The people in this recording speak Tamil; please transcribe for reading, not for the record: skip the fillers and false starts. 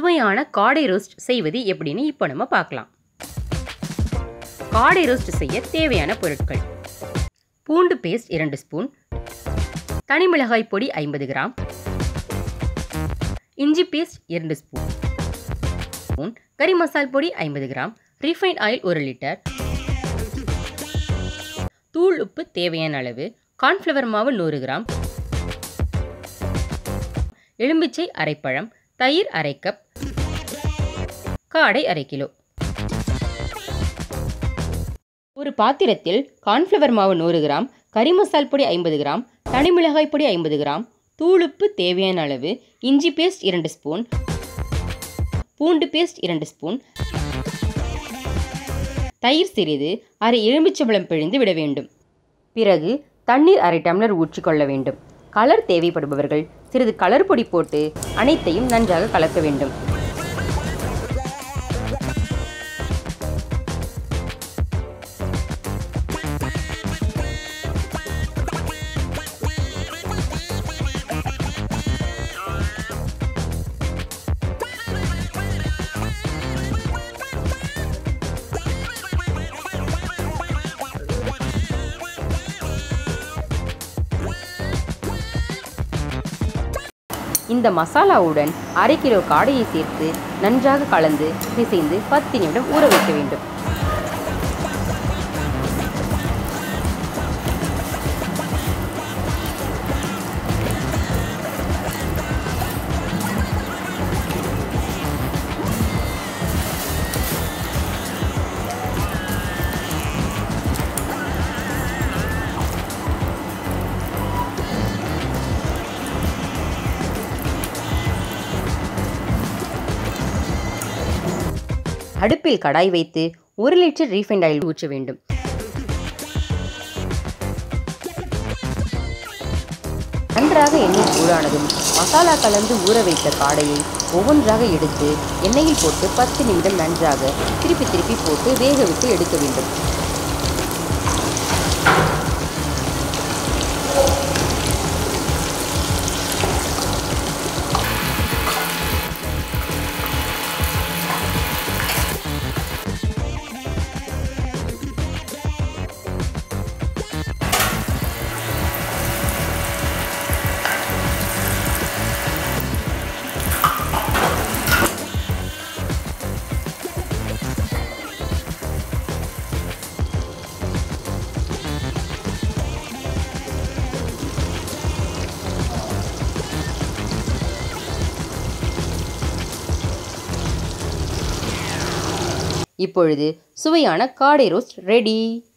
சுவையான காடை ரோஸ்ட் செய்வது எப்படின்னு இப்போ நம்ம பார்க்கலாம். காடை ரோஸ்ட் செய்ய தேவையான பொருட்கள்: பூண்டு பேஸ்ட் 2 ஸ்பூன், தனி மிளகாய் பொடி 50 கிராம், இஞ்சி பேஸ்ட் 2 ஸ்பூன், கறி மசால் பொடி 50 கிராம், ரீஃபைண்ட் ஆயில் 1 லிட்டர், தூள் உப்பு தேவையான அளவு, கார்ன்ஃப்ளவர் மாவு 100 கிராம், எலும்பிச்சை அரைப்பழம், தயிர் 1/2 கப், காடை 1/2 கிலோ. ஒரு பாத்திரத்தில் கார்ன்ஃப்ளவர் மாவு 100 கிராம், கறி மசால் பொடி 50 கிராம், தனி மிளகாய் பொடி 50 கிராம், தூளுப்பு தேவையான அளவு, இஞ்சி பேஸ்ட் 2 ஸ்பூன், பூண்டு பேஸ்ட் 2 ஸ்பூன், தயிர் சிறிது, அரை எலுமிச்சம்பழம் பிழிந்து விட வேண்டும். பிறகு தண்ணீர் 1/2 டம்ளர் ஊற்றிக்கொள்ள வேண்டும். கலர் தேவைப்படுபவர்கள் சிறிது கலர் பொடி போட்டு அனைத்தையும் நன்றாக கலக்க வேண்டும். இந்த மசாலாவுடன் 1/2 கிலோ காடையை சேர்த்து நன்றாக கலந்து பிசைந்து 10 நிமிடம் ஊற வைக்க வேண்டும். அடுப்பில் கடாய் வைத்து 1 லிட்டர் ரீஃபைண்ட் ஆயில் ஊற்ற வேண்டும். நன்றாக எண்ணெய் சூடானதும் மசாலா கலந்து ஊற வைத்த காடையை ஒவ்வொன்றாக எடுத்து எண்ணெயில் போட்டு 10 நிமிடம் நன்றாக திருப்பி போட்டு வேக விட்டு எடுக்க வேண்டும். இப்பொழுது சுவையான காடை ரோஸ்ட் ரெடி.